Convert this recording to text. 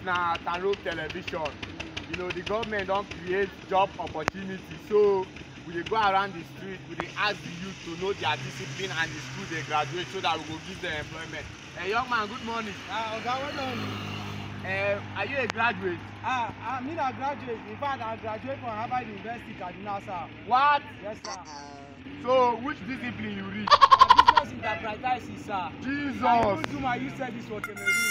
na Taro television. You know, the government don create job opportunity, so we dey go around the street, we dey ask the youth to know their discipline and the school they graduate, so that we go give them employment. Young man, good morning. Oga, well done. Are you a graduate? Me na graduate. In fact, I graduate from Harvard University, Kaduna, sir. What? Yes, sir. So, which discipline you read? Business interpretations, sir. Jesus. I even do my youth service for Cameroon.